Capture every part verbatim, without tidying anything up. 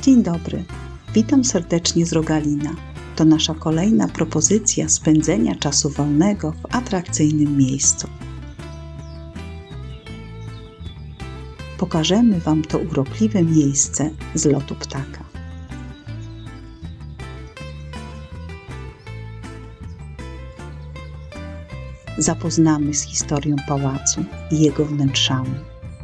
Dzień dobry, witam serdecznie z Rogalina. To nasza kolejna propozycja spędzenia czasu wolnego w atrakcyjnym miejscu. Pokażemy Wam to urokliwe miejsce z lotu ptaka. Zapoznamy z historią pałacu i jego wnętrzami.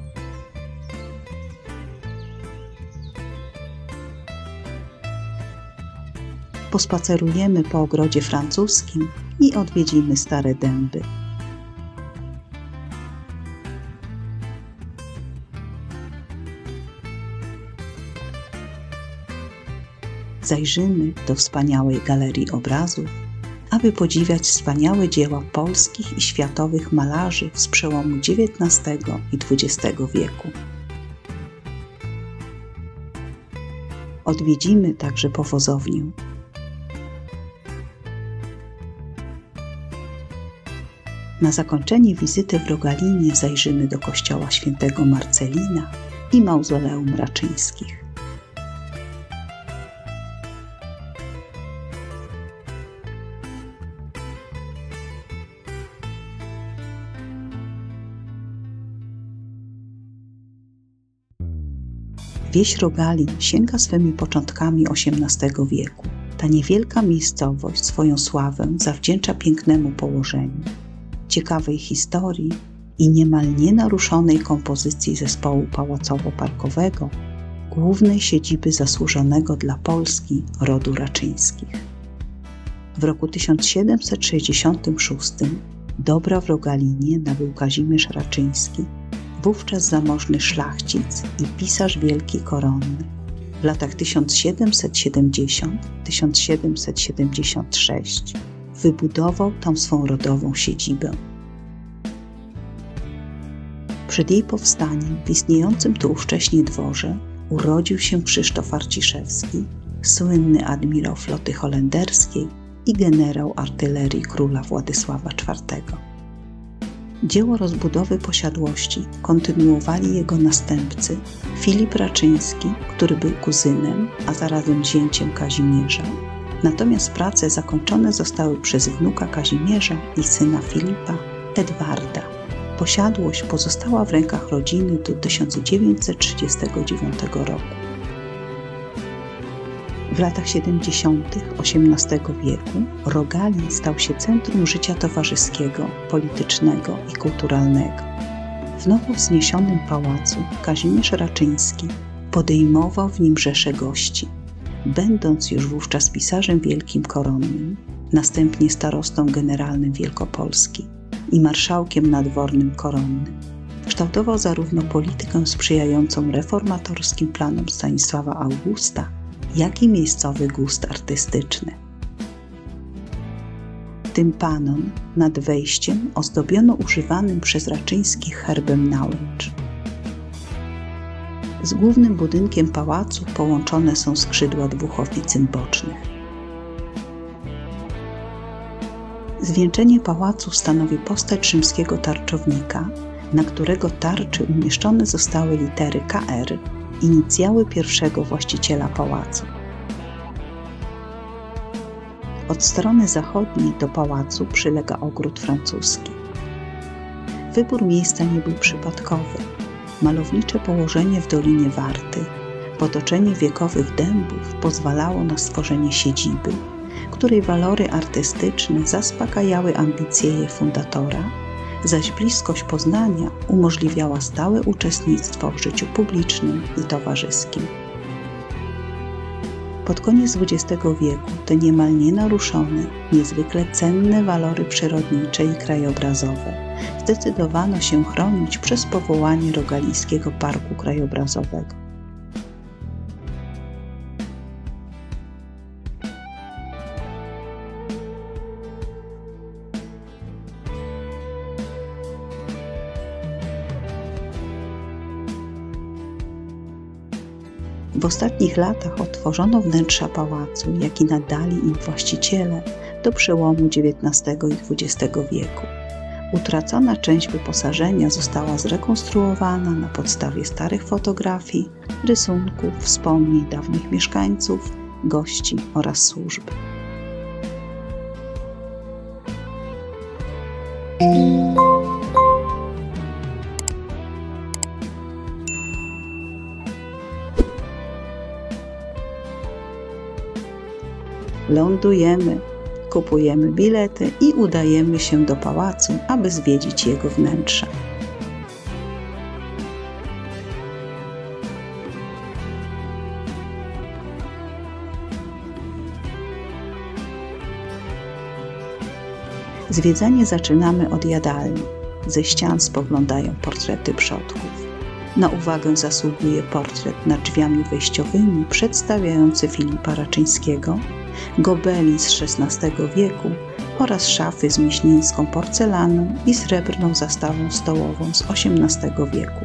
Pospacerujemy po ogrodzie francuskim i odwiedzimy stare dęby. Zajrzymy do wspaniałej galerii obrazów, aby podziwiać wspaniałe dzieła polskich i światowych malarzy z przełomu dziewiętnastego i dwudziestego wieku. Odwiedzimy także powozownię. Na zakończenie wizyty w Rogalinie zajrzymy do kościoła świętego Marcelina i mauzoleum Raczyńskich. Wieś Rogalin sięga swymi początkami osiemnastego wieku. Ta niewielka miejscowość swoją sławę zawdzięcza pięknemu położeniu, ciekawej historii i niemal nienaruszonej kompozycji zespołu pałacowo-parkowego, głównej siedziby zasłużonego dla Polski rodu Raczyńskich. W roku tysiąc siedemset sześćdziesiątym szóstym dobra w Rogalinie nabył Kazimierz Raczyński, wówczas zamożny szlachcic i pisarz wielki koronny. W latach tysiąc siedemset siedemdziesiątym do tysiąc siedemset siedemdziesiątego szóstego wybudował tam swą rodową siedzibę. Przed jej powstaniem w istniejącym tu ówcześnie dworze urodził się Krzysztof Arciszewski, słynny admirał floty holenderskiej i generał artylerii króla Władysława czwartego. Dzieło rozbudowy posiadłości kontynuowali jego następcy Filip Raczyński, który był kuzynem, a zarazem zięciem Kazimierza. Natomiast prace zakończone zostały przez wnuka Kazimierza i syna Filipa, Edwarda. Posiadłość pozostała w rękach rodziny do tysiąc dziewięćset trzydziestego dziewiątego roku. W latach siedemdziesiątych osiemnastego wieku Rogalin stał się centrum życia towarzyskiego, politycznego i kulturalnego. W nowo wzniesionym pałacu Kazimierz Raczyński podejmował w nim rzesze gości. Będąc już wówczas pisarzem wielkim koronnym, następnie starostą generalnym Wielkopolski i marszałkiem nadwornym koronnym, kształtował zarówno politykę sprzyjającą reformatorskim planom Stanisława Augusta, jak i miejscowy gust artystyczny. Tympanon nad wejściem ozdobiono używanym przez Raczyńskich herbem Nałęcz. Z głównym budynkiem pałacu połączone są skrzydła dwóch oficyn bocznych. Zwieńczenie pałacu stanowi postać rzymskiego tarczownika, na którego tarczy umieszczone zostały litery K R, inicjały pierwszego właściciela pałacu. Od strony zachodniej do pałacu przylega ogród francuski. Wybór miejsca nie był przypadkowy. Malownicze położenie w Dolinie Warty, w otoczeniu wiekowych dębów pozwalało na stworzenie siedziby, której walory artystyczne zaspokajały ambicje jej fundatora, zaś bliskość Poznania umożliwiała stałe uczestnictwo w życiu publicznym i towarzyskim. Pod koniec dwudziestego wieku te niemal nienaruszone, niezwykle cenne walory przyrodnicze i krajobrazowe zdecydowano się chronić przez powołanie Rogalińskiego Parku Krajobrazowego. W ostatnich latach odtworzono wnętrza pałacu, jak i nadali im właściciele do przełomu dziewiętnastego i dwudziestego wieku. Utracona część wyposażenia została zrekonstruowana na podstawie starych fotografii, rysunków, wspomnień dawnych mieszkańców, gości oraz służb. Lądujemy, kupujemy bilety i udajemy się do pałacu, aby zwiedzić jego wnętrze. Zwiedzanie zaczynamy od jadalni. Ze ścian spoglądają portrety przodków. Na uwagę zasługuje portret nad drzwiami wejściowymi przedstawiający Filipa Raczyńskiego, gobelin z szesnastego wieku oraz szafy z miśnińską porcelaną i srebrną zastawą stołową z osiemnastego wieku.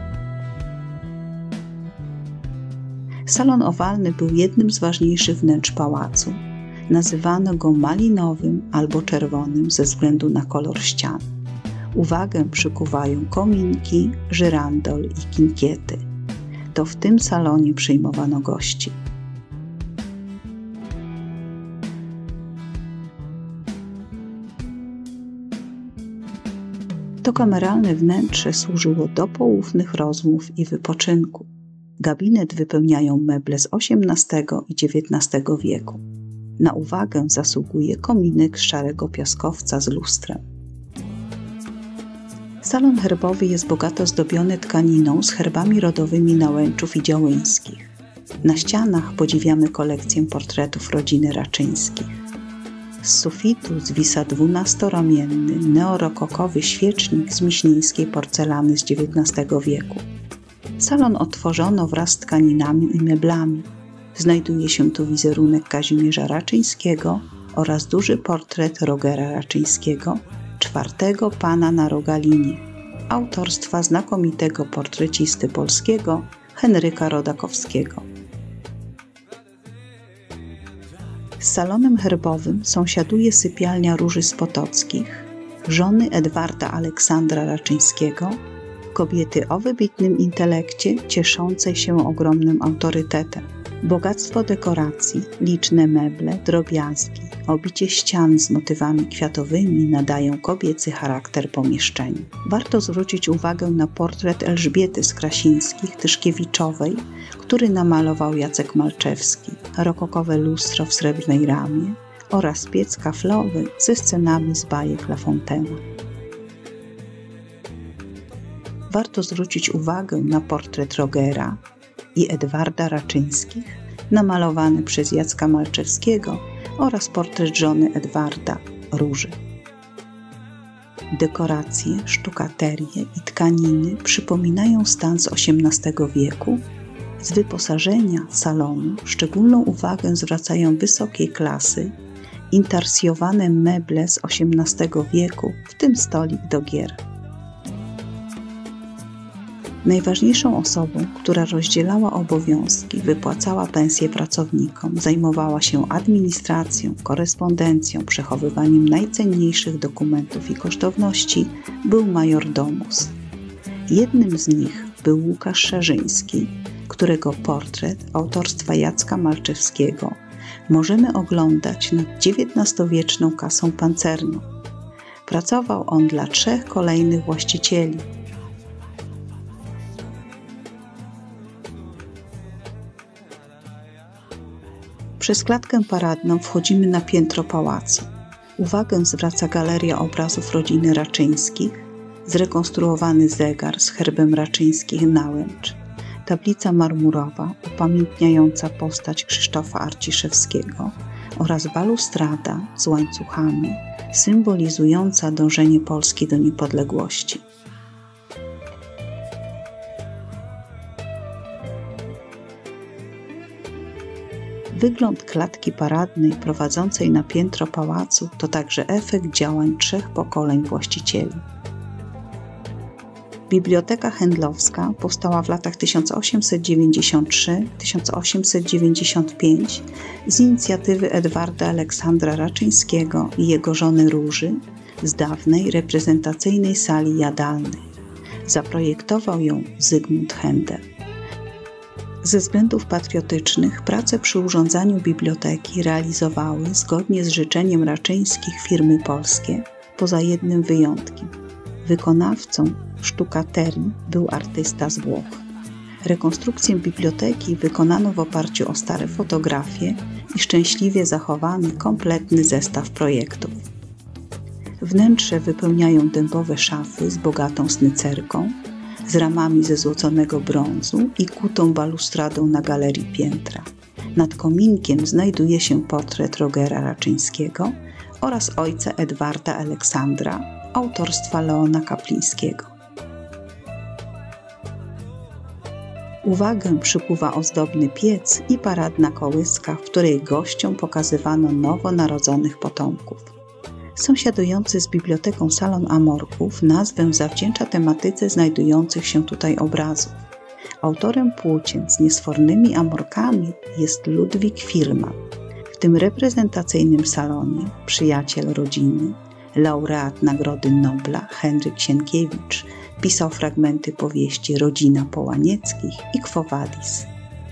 Salon owalny był jednym z ważniejszych wnętrz pałacu. Nazywano go malinowym albo czerwonym ze względu na kolor ścian. Uwagę przykuwają kominki, żyrandol i kinkiety. To w tym salonie przyjmowano gości. To kameralne wnętrze służyło do poufnych rozmów i wypoczynku. Gabinet wypełniają meble z osiemnastego i dziewiętnastego wieku. Na uwagę zasługuje kominek z szarego piaskowca z lustrem. Salon herbowy jest bogato zdobiony twaniną z herbami rodowymi Nałęczów i Działyńskich. Na ścianach podziwiamy kolekcję portretów rodziny Raczyńskich. Z sufitu zwisa dwunastoramienny, neorokokowy świecznik z miśnińskiej porcelany z dziewiętnastego wieku. Salon otworzono wraz z tkaninami i meblami. Znajduje się tu wizerunek Kazimierza Raczyńskiego oraz duży portret Rogera Raczyńskiego, czwartego pana na Rogalinie, autorstwa znakomitego portrecisty polskiego Henryka Rodakowskiego. Z salonem herbowym sąsiaduje sypialnia Róży z Potockich, żony Edwarda Aleksandra Raczyńskiego, kobiety o wybitnym intelekcie, cieszącej się ogromnym autorytetem. Bogactwo dekoracji, liczne meble, drobiazgi, obicie ścian z motywami kwiatowymi nadają kobiecy charakter pomieszczeniu. Warto zwrócić uwagę na portret Elżbiety z Krasińskich-Tyszkiewiczowej, który namalował Jacek Malczewski, rokokowe lustro w srebrnej ramie oraz piec kaflowy ze scenami z bajek La Fontaine. Warto zwrócić uwagę na portret Rogera i Edwarda Raczyńskich, namalowany przez Jacka Malczewskiego oraz portret żony Edwarda, Róży. Dekoracje, sztukaterie i tkaniny przypominają stan z osiemnastego wieku. Z wyposażenia salonu szczególną uwagę zwracają wysokiej klasy, intarsjowane meble z osiemnastego wieku, w tym stolik do gier. Najważniejszą osobą, która rozdzielała obowiązki, wypłacała pensje pracownikom, zajmowała się administracją, korespondencją, przechowywaniem najcenniejszych dokumentów i kosztowności, był majordomus. Jednym z nich był Łukasz Szarzyński, którego portret autorstwa Jacka Malczewskiego możemy oglądać nad dziewiętnastowieczną kasą pancerną. Pracował on dla trzech kolejnych właścicieli. Przez klatkę paradną wchodzimy na piętro pałacu. Uwagę zwraca galeria obrazów rodziny Raczyńskich, zrekonstruowany zegar z herbem Raczyńskich Nałęcz, tablica marmurowa upamiętniająca postać Krzysztofa Arciszewskiego oraz balustrada z łańcuchami symbolizująca dążenie Polski do niepodległości. Wygląd klatki paradnej prowadzącej na piętro pałacu to także efekt działań trzech pokoleń właścicieli. Biblioteka Handlowska powstała w latach tysiąc osiemset dziewięćdziesiąt trzy do tysiąc osiemset dziewięćdziesiąt pięć z inicjatywy Edwarda Aleksandra Raczyńskiego i jego żony Róży z dawnej reprezentacyjnej sali jadalnej. Zaprojektował ją Zygmunt Händel. Ze względów patriotycznych prace przy urządzaniu biblioteki realizowały zgodnie z życzeniem Raczyńskich firmy polskie, poza jednym wyjątkiem. Wykonawcą sztukaterii był artysta z Włoch. Rekonstrukcję biblioteki wykonano w oparciu o stare fotografie i szczęśliwie zachowany kompletny zestaw projektów. Wnętrze wypełniają dębowe szafy z bogatą snycerką, z ramami ze złoconego brązu i kutą balustradą na galerii piętra. Nad kominkiem znajduje się portret Rogera Raczyńskiego oraz ojca Edwarda Aleksandra, autorstwa Leona Kaplińskiego. Uwagę przykuwa ozdobny piec i paradna kołyska, w której gościom pokazywano nowonarodzonych potomków. Sąsiadujący z biblioteką salon Amorków nazwę zawdzięcza tematyce znajdujących się tutaj obrazów. Autorem płócien z niesfornymi amorkami jest Ludwik Firman. W tym reprezentacyjnym salonie przyjaciel rodziny, laureat Nagrody Nobla Henryk Sienkiewicz pisał fragmenty powieści Rodzina Połanieckich i Quo Vadis.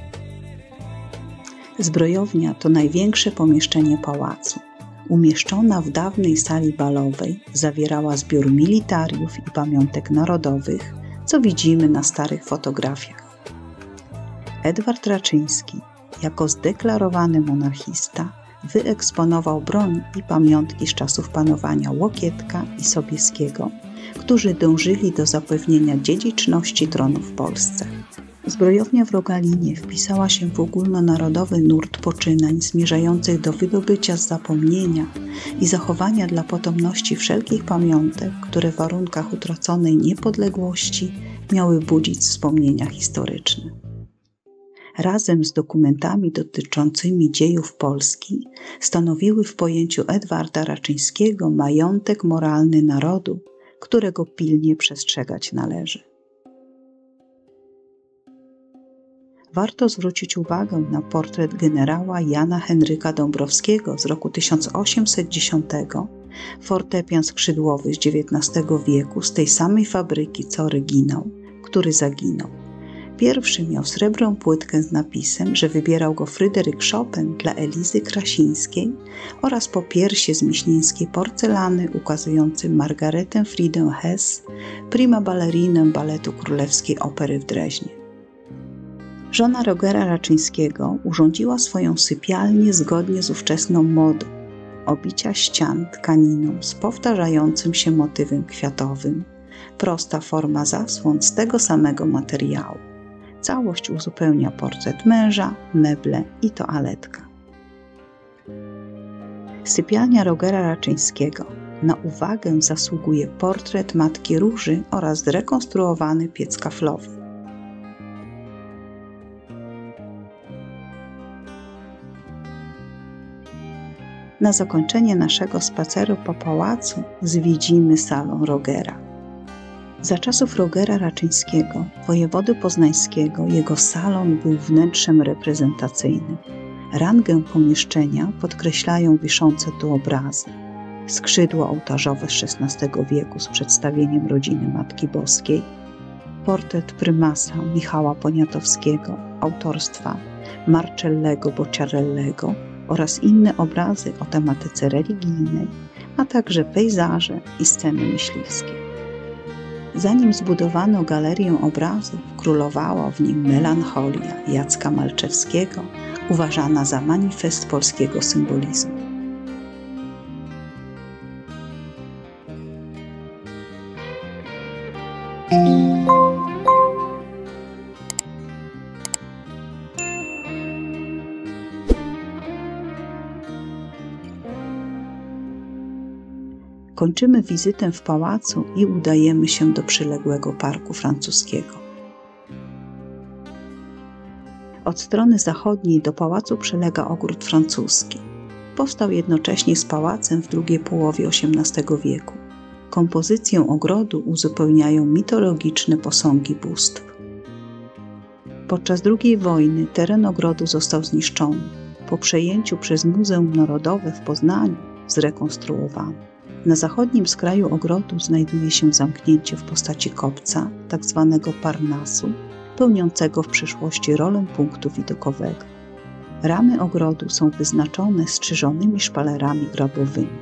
Zbrojownia to największe pomieszczenie pałacu. Umieszczona w dawnej sali balowej zawierała zbiór militariów i pamiątek narodowych, co widzimy na starych fotografiach. Edward Raczyński, jako zdeklarowany monarchista, wyeksponował broń i pamiątki z czasów panowania Łokietka i Sobieskiego, którzy dążyli do zapewnienia dziedziczności tronu w Polsce. Zbrojownia w Rogalinie wpisała się w ogólnonarodowy nurt poczynań zmierzających do wydobycia z zapomnienia i zachowania dla potomności wszelkich pamiątek, które w warunkach utraconej niepodległości miały budzić wspomnienia historyczne. Razem z dokumentami dotyczącymi dziejów Polski stanowiły w pojęciu Edwarda Raczyńskiego majątek moralny narodu, którego pilnie przestrzegać należy. Warto zwrócić uwagę na portret generała Jana Henryka Dąbrowskiego z roku tysiąc osiemset dziesiątego, fortepian skrzydłowy z dziewiętnastego wieku z tej samej fabryki co oryginał, który zaginął. Pierwszy miał srebrną płytkę z napisem, że wybierał go Fryderyk Chopin dla Elizy Krasińskiej oraz popiersie z miśnieńskiej porcelany ukazujący Margaretę Fridę Hess, prima ballerinę baletu Królewskiej Opery w Dreźnie. Żona Rogera Raczyńskiego urządziła swoją sypialnię zgodnie z ówczesną modą, obicia ścian tkaniną z powtarzającym się motywem kwiatowym, prosta forma zasłon z tego samego materiału. Całość uzupełnia portret męża, meble i toaletka. Sypialnia Rogera Raczyńskiego. Na uwagę zasługuje portret Matki Róży oraz zrekonstruowany piec kaflowy. Na zakończenie naszego spaceru po pałacu zwiedzimy salon Rogera. Za czasów Rogera Raczyńskiego, wojewody poznańskiego, jego salon był wnętrzem reprezentacyjnym. Rangę pomieszczenia podkreślają wiszące tu obrazy. Skrzydło ołtarzowe z szesnastego wieku z przedstawieniem rodziny Matki Boskiej, portret prymasa Michała Poniatowskiego, autorstwa Marcellego Bocciarellego oraz inne obrazy o tematyce religijnej, a także pejzaże i sceny myśliwskie. Zanim zbudowano galerię obrazów, królowała w nim melancholia Jacka Malczewskiego, uważana za manifest polskiego symbolizmu. Kończymy wizytę w pałacu i udajemy się do przyległego parku francuskiego. Od strony zachodniej do pałacu przylega ogród francuski. Powstał jednocześnie z pałacem w drugiej połowie osiemnastego wieku. Kompozycję ogrodu uzupełniają mitologiczne posągi bóstw. Podczas drugiej wojny teren ogrodu został zniszczony. Po przejęciu przez Muzeum Narodowe w Poznaniu zrekonstruowany. Na zachodnim skraju ogrodu znajduje się zamknięcie w postaci kopca, tak zwanego Parnasu, pełniącego w przyszłości rolę punktu widokowego. Ramy ogrodu są wyznaczone strzyżonymi szpalerami grabowymi.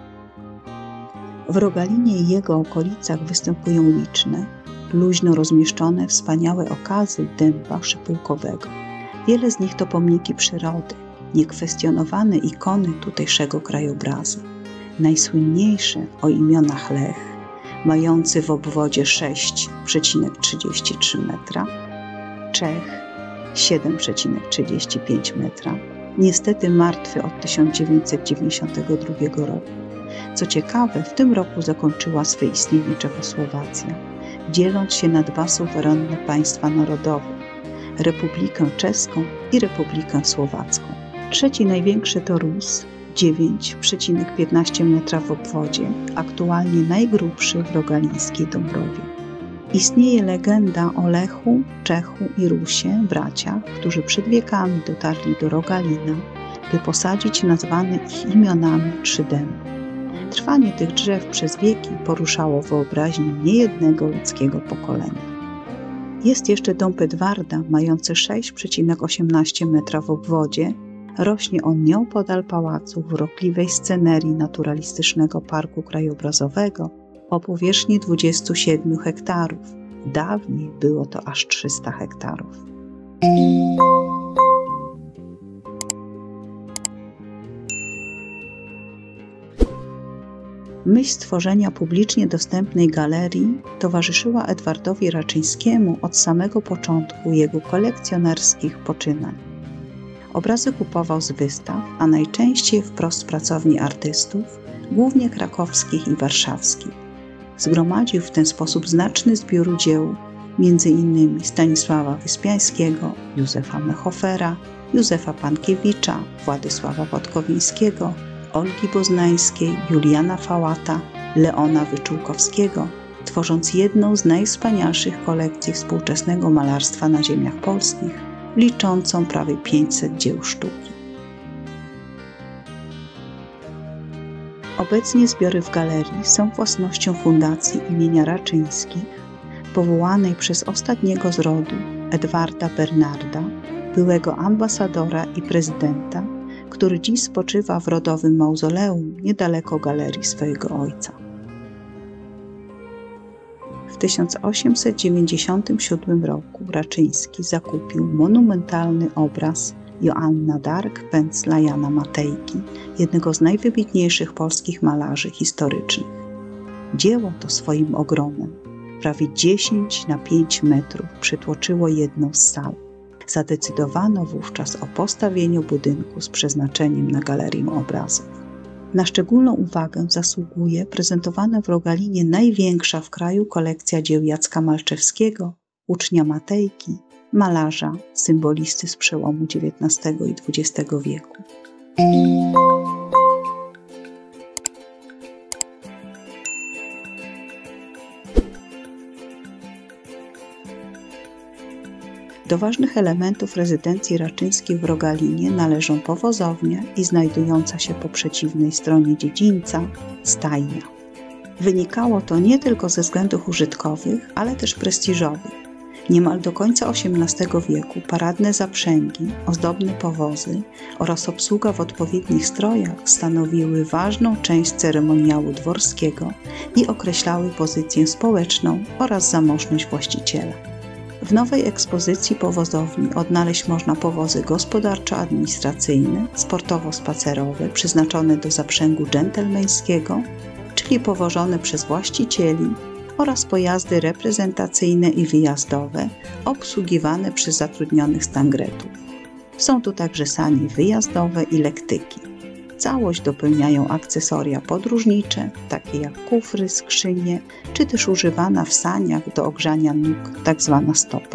W Rogalinie i jego okolicach występują liczne, luźno rozmieszczone wspaniałe okazy dęba szypułkowego. Wiele z nich to pomniki przyrody, niekwestionowane ikony tutejszego krajobrazu. Najsłynniejsze o imionach Lech, mający w obwodzie sześć przecinek trzydzieści trzy metra, Czech siedem przecinek trzydzieści pięć metra, niestety martwy od tysiąc dziewięćset dziewięćdziesiątego drugiego roku. Co ciekawe, w tym roku zakończyła swe istnienie Czechosłowacja, dzieląc się na dwa suwerenne państwa narodowe, Republikę Czeską i Republikę Słowacką. Trzeci największy to Rus, dziewięć przecinek piętnaście metra w obwodzie, aktualnie najgrubszy w rogalińskiej Dąbrowie. Istnieje legenda o Lechu, Czechu i Rusie, braciach, którzy przed wiekami dotarli do Rogalina, by posadzić nazwane ich imionami trzy dęby. Trwanie tych drzew przez wieki poruszało wyobraźnię niejednego ludzkiego pokolenia. Jest jeszcze dąb Edwarda, mający sześć przecinek osiemnaście metra w obwodzie. Rośnie on nieopodal pałacu w urokliwej scenerii naturalistycznego parku krajobrazowego o powierzchni dwudziestu siedmiu hektarów. Dawniej było to aż trzysta hektarów. Myśl stworzenia publicznie dostępnej galerii towarzyszyła Edwardowi Raczyńskiemu od samego początku jego kolekcjonerskich poczynań. Obrazy kupował z wystaw, a najczęściej wprost z pracowni artystów, głównie krakowskich i warszawskich. Zgromadził w ten sposób znaczny zbiór dzieł, między innymi Stanisława Wyspiańskiego, Józefa Mechofera, Józefa Pankiewicza, Władysława Podkowińskiego, Olgi Boznańskiej, Juliana Fałata, Leona Wyczółkowskiego, tworząc jedną z najwspanialszych kolekcji współczesnego malarstwa na ziemiach polskich, liczącą prawie pięćset dzieł sztuki. Obecnie zbiory w galerii są własnością Fundacji imienia Raczyńskich, powołanej przez ostatniego z rodu, Edwarda Bernarda, byłego ambasadora i prezydenta, który dziś spoczywa w rodowym mauzoleum niedaleko galerii swojego ojca. W tysiąc osiemset dziewięćdziesiątym siódmym roku Raczyński zakupił monumentalny obraz Joanna d'Arc pędzla Jana Matejki, jednego z najwybitniejszych polskich malarzy historycznych. Dzieło to swoim ogromem, prawie dziesięć na pięć metrów, przytłoczyło jedną z sal. Zadecydowano wówczas o postawieniu budynku z przeznaczeniem na galerię obrazów. Na szczególną uwagę zasługuje prezentowana w Rogalinie największa w kraju kolekcja dzieł Jacka Malczewskiego, ucznia Matejki, malarza, symbolisty z przełomu dziewiętnastego i dwudziestego wieku. Do ważnych elementów rezydencji Raczyńskich w Rogalinie należą powozownia i znajdująca się po przeciwnej stronie dziedzińca stajnia. Wynikało to nie tylko ze względów użytkowych, ale też prestiżowych. Niemal do końca osiemnastego wieku paradne zaprzęgi, ozdobne powozy oraz obsługa w odpowiednich strojach stanowiły ważną część ceremoniału dworskiego i określały pozycję społeczną oraz zamożność właściciela. W nowej ekspozycji powozowni odnaleźć można powozy gospodarczo-administracyjne, sportowo-spacerowe przeznaczone do zaprzęgu dżentelmeńskiego, czyli powożone przez właścicieli, oraz pojazdy reprezentacyjne i wyjazdowe obsługiwane przez zatrudnionych stangretów. Są tu także sanie wyjazdowe i lektyki. Całość dopełniają akcesoria podróżnicze, takie jak kufry, skrzynie, czy też używana w saniach do ogrzania nóg tzw. stopa.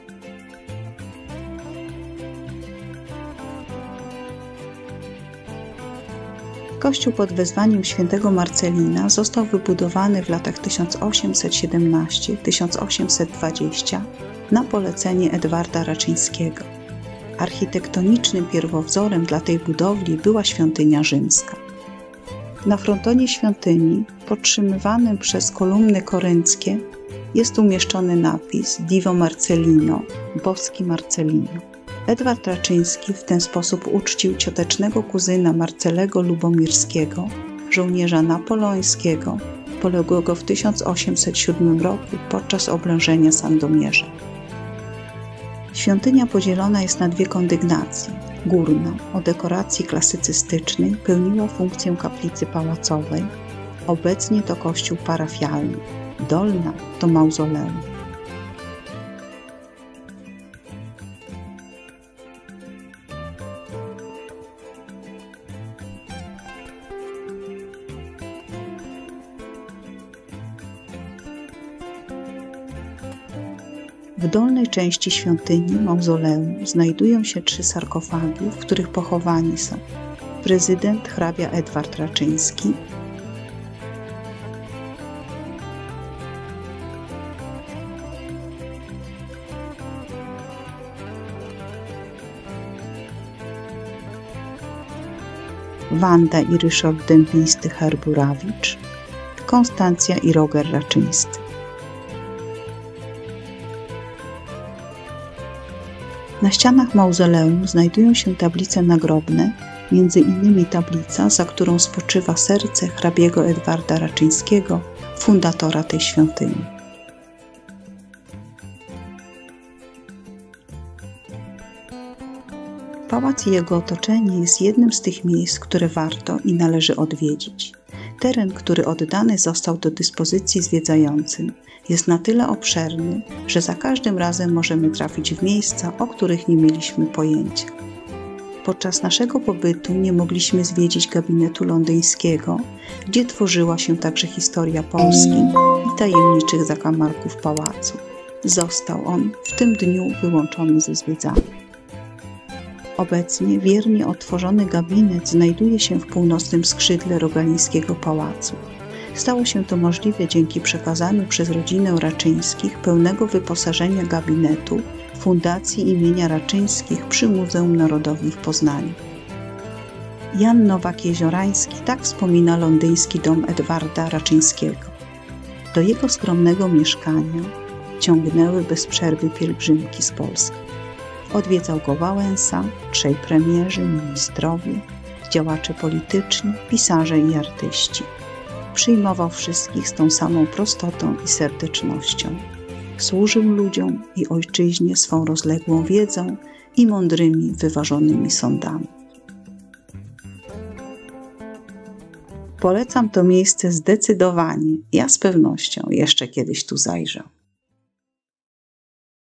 Kościół pod wezwaniem świętego Marcelina został wybudowany w latach tysiąc osiemset siedemnastym do tysiąc osiemset dwudziestego na polecenie Edwarda Raczyńskiego. Architektonicznym pierwowzorem dla tej budowli była świątynia rzymska. Na frontonie świątyni, podtrzymywanym przez kolumny korynckie, jest umieszczony napis Divo Marcellino, boski Marcelino. Edward Raczyński w ten sposób uczcił ciotecznego kuzyna Marcelego Lubomirskiego, żołnierza napoleońskiego, poległego w tysiąc osiemset siódmym roku podczas oblężenia Sandomierza. Świątynia podzielona jest na dwie kondygnacje. Górna, o dekoracji klasycystycznej, pełniła funkcję kaplicy pałacowej, obecnie to kościół parafialny. Dolna to mauzoleum. W dolnej części świątyni mauzoleum znajdują się trzy sarkofagi, w których pochowani są prezydent hrabia Edward Raczyński, Wanda i Ryszard Dębiństy-Herburowicz, Konstancja i Roger Raczyńscy. Na ścianach mauzoleum znajdują się tablice nagrobne, między innymi tablica, za którą spoczywa serce hrabiego Edwarda Raczyńskiego, fundatora tej świątyni. Pałac i jego otoczenie jest jednym z tych miejsc, które warto i należy odwiedzić. Teren, który oddany został do dyspozycji zwiedzającym, jest na tyle obszerny, że za każdym razem możemy trafić w miejsca, o których nie mieliśmy pojęcia. Podczas naszego pobytu nie mogliśmy zwiedzić gabinetu londyńskiego, gdzie tworzyła się także historia Polski i tajemniczych zakamarków pałacu. Został on w tym dniu wyłączony ze zwiedzania. Obecnie wiernie otworzony gabinet znajduje się w północnym skrzydle Rogalińskiego Pałacu. Stało się to możliwe dzięki przekazaniu przez rodzinę Raczyńskich pełnego wyposażenia gabinetu Fundacji imienia Raczyńskich przy Muzeum Narodowym w Poznaniu. Jan Nowak-Jeziorański tak wspomina londyński dom Edwarda Raczyńskiego. Do jego skromnego mieszkania ciągnęły bez przerwy pielgrzymki z Polski. Odwiedzał go Wałęsa, trzej premierzy, ministrowie, działacze polityczni, pisarze i artyści. Przyjmował wszystkich z tą samą prostotą i serdecznością. Służył ludziom i ojczyźnie swą rozległą wiedzą i mądrymi, wyważonymi sądami. Polecam to miejsce zdecydowanie. Ja z pewnością jeszcze kiedyś tu zajrzę.